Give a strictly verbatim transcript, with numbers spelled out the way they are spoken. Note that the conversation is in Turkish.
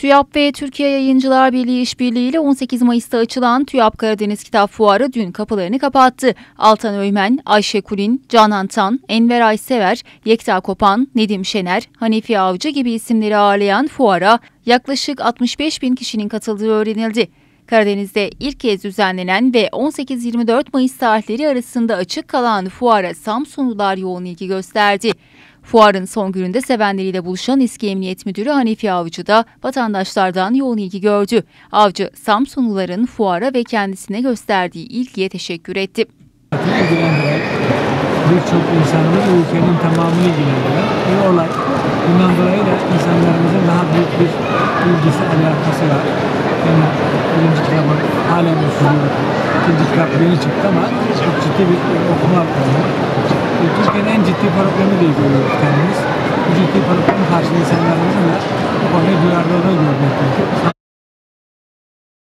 TÜYAP ve Türkiye Yayıncılar Birliği işbirliği ile on sekiz Mayıs'ta açılan TÜYAP Karadeniz Kitap Fuarı dün kapılarını kapattı. Altan Öymen, Ayşe Kulin, Canan Tan, Enver Aysever, Yekta Kopan, Nedim Şener, Hanifi Avcı gibi isimleri ağırlayan fuara yaklaşık altmış beş bin kişinin katıldığı öğrenildi. Karadeniz'de ilk kez düzenlenen ve on sekiz yirmi dört Mayıs tarihleri arasında açık kalan fuara Samsunlular yoğun ilgi gösterdi. Fuarın son gününde sevenleriyle buluşan İSKİ Emniyet Müdürü Hanifi Avcı da vatandaşlardan yoğun ilgi gördü. Avcı, Samsunluların fuara ve kendisine gösterdiği ilgiye teşekkür etti. Birçok insanımız ülkenin tamamını ilgilendiren bir olay. Bundan dolayı da insanlarımızın daha büyük bir ilgisi, alakası var. Yani birinci kitabı halen düşünüyor. İkinci kitap yeni çıktı ama çok ciddi bir okuma konu. Türkiye'nin en ciddi problemi diye görüyoruz kendimiz. Bu ciddi problemin karşısında insanlarımızın da bu konuya duyarlılığı görmekteyiz.